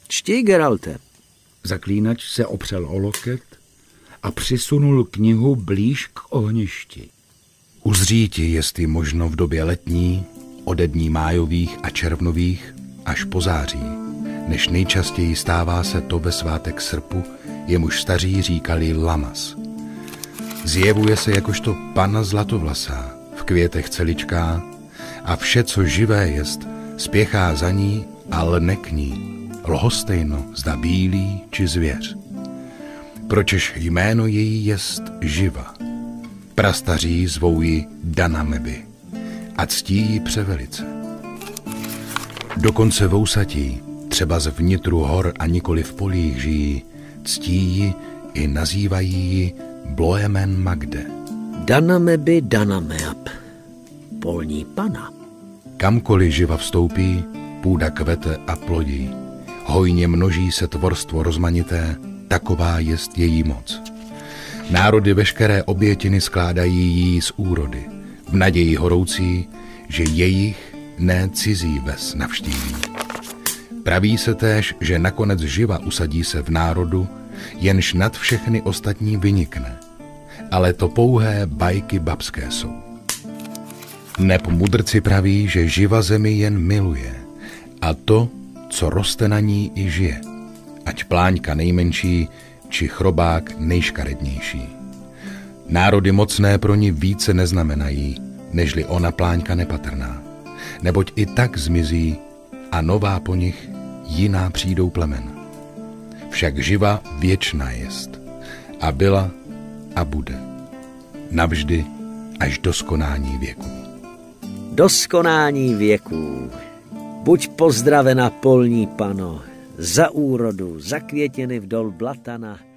Čti, Geralte. Zaklínač se opřel o loket a přisunul knihu blíž k ohništi. Uzříti, jestli možno v době letní, ode dní májových a červnových až po září, než nejčastěji stává se to ve svátek srpu, jemuž staří říkali lamas. Zjevuje se jakožto panna zlatovlasá, v květech celičká a vše, co živé jest, spěchá za ní a lne k ní, lhostejno zda bílý či zvěř. Pročež jméno její jest Živa. Prastaří zvou ji Danameby a ctí ji převelice. Dokonce vousatí, třeba z vnitru hor a nikoli v polích žijí, ctí ji i nazývají ji Bloemen Magde. Danameby Danameab, polní pana. Kamkoliv Živa vstoupí, půda kvete a plodí. Hojně množí se tvorstvo rozmanité, taková jest její moc. Národy veškeré obětiny skládají jí z úrody, v naději horoucí, že jejich ne cizí ves navštíví. Praví se též, že nakonec Živa usadí se v národu, jenž nad všechny ostatní vynikne. Ale to pouhé bajky babské jsou. Neb mudrci praví, že Živa zemi jen miluje a to, co roste na ní, i žije, ať pláňka nejmenší, či chrobák nejškarednější. Národy mocné pro ní více neznamenají, nežli ona pláňka nepatrná, neboť i tak zmizí a nová po nich jiná přijdou plemena. Však Živa věčná jest a byla a bude, navždy až do skonání věku. Do skonání věků. Buď pozdravena, polní pano, za úrodu, za květiny vdol Blatana,